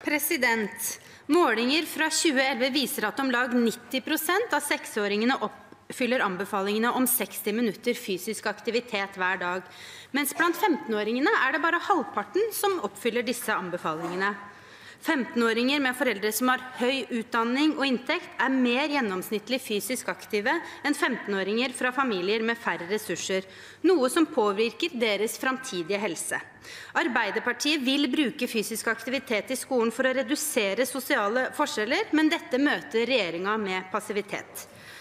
Målinger fra 2011 viser at om lag 90% av 6-åringene oppfyller anbefalingene om 60 minutter fysisk aktivitet hver dag, mens blant 15-åringene det bare halvparten som oppfyller disse anbefalingene. 15-åringer med foreldre som har høy utdanning og inntekt mer gjennomsnittlig fysisk aktive enn 15-åringer fra familier med færre ressurser, noe som påvirker deres framtidige helse. Arbeiderpartiet vil bruke fysisk aktivitet i skolen for å redusere sosiale forskjeller, men dette møter regjeringen med passivitet.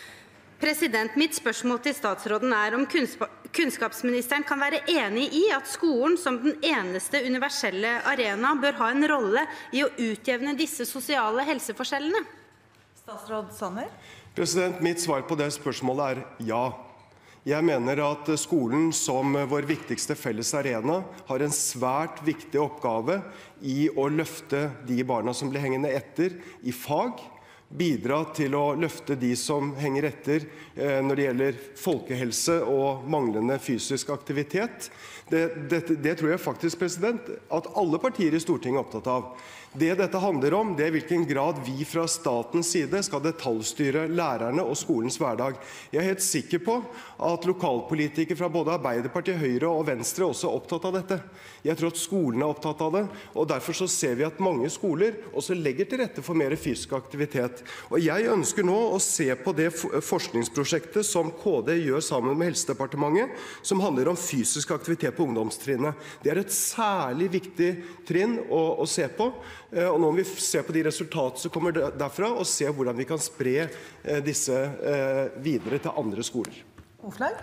Mitt spørsmål til statsråden om kunnskapsministeren kan være enig i at skolen som den eneste universelle arena bør ha en rolle i å utjevne disse sosiale helseforskjellene? Statsråd Sanner? Mitt svar på det spørsmålet ja. Jeg mener at skolen som vår viktigste felles arena har en svært viktig oppgave i å løfte de barna som blir hengende etter i fag, bidra til å løfte de som henger etter når det gjelder folkehelse og manglende fysisk aktivitet. Det tror jeg faktisk at alle partier i Stortinget er opptatt av. Det dette handler om, det hvilken grad vi fra statens side skal detaljstyre lærerne og skolens hverdag. Jeg er helt sikker på at lokalpolitikere fra både Arbeiderpartiet, Høyre og Venstre også er opptatt av dette. Jeg tror at skolen er opptatt av det, og derfor så ser vi at mange skoler også legger til rette for mer fysisk aktivitet. Og jeg ønsker nå å se på det forskningsprosjektet som KD gjør sammen med Helsedepartementet, som handler om fysisk aktivitet på ungdomstrinnet. Det et særlig viktig trinn å se på, og nå må vi se på de resultatene som kommer derfra, og se hvordan vi kan spre disse videre til andre skoler. Hoflag?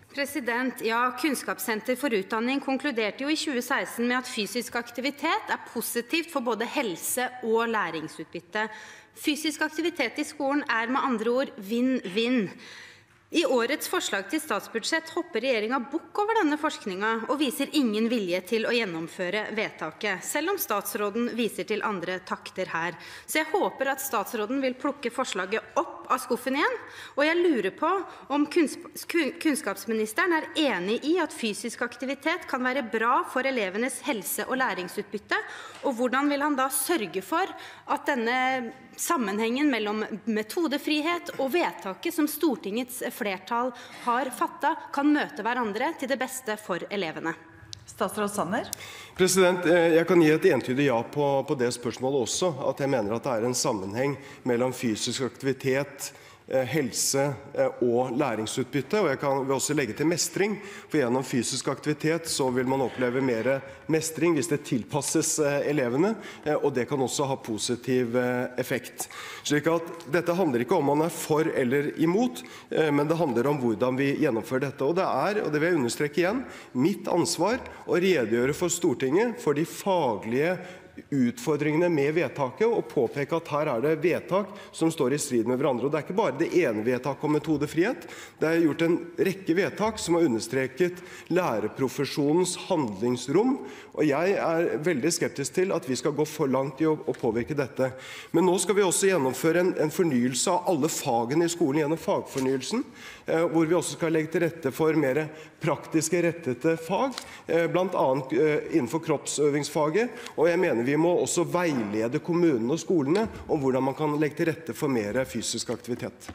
Ja, Kunnskapssenter for utdanning konkluderte jo i 2016 med at fysisk aktivitet positivt for både helse og læringsutbytte. Fysisk aktivitet i skolen med andre ord vinn-vinn. I årets forslag til statsbudsjett hopper regjeringen bukk over denne forskningen og viser ingen vilje til å gjennomføre vedtaket, selv om statsråden viser til andre takter her. Så jeg håper at statsråden vil plukke forslaget opp av skuffen igjen, og jeg lurer på om kunnskapsministeren enig i at fysisk aktivitet kan være bra for elevenes helse- og læringsutbytte, og hvordan vil han da sørge for at denne sammenhengen mellom metodefrihet og vedtaket som Stortingets flertall har fattet kan møte hverandre til det beste for elevene? Statsråd Sanner? Jeg kan gi et entydig ja på det spørsmålet også, at jeg mener at det en sammenheng mellom fysisk aktivitet, helse og læringsutbytte, og jeg vil også legge til mestring, for gjennom fysisk aktivitet så vil man oppleve mer mestring hvis det tilpasses elevene, og det kan også ha positiv effekt. Slik at dette handler ikke om man for eller imot, men det handler om hvordan vi gjennomfører dette. Og det vil jeg understreke igjen, mitt ansvar å redegjøre for Stortinget for de faglige utfordringene med vedtaket, og påpeke at her det vedtak som står i strid med hverandre. Og det ikke bare det ene vedtaket om metodefrihet, det gjort en rekke vedtak som har understreket lærerprofesjonens handlingsrom, og jeg veldig skeptisk til at vi skal gå for langt i å påvirke dette. Men nå skal vi også gjennomføre en fornyelse av alle fagene i skolen gjennom fagfornyelsen, hvor vi også skal legge til rette for mer praktiske rettede fag, blant annet innenfor kroppsøvingsfaget, og jeg mener vi må også veilede kommunene og skolene om hvordan man kan legge til rette for mer fysisk aktivitet.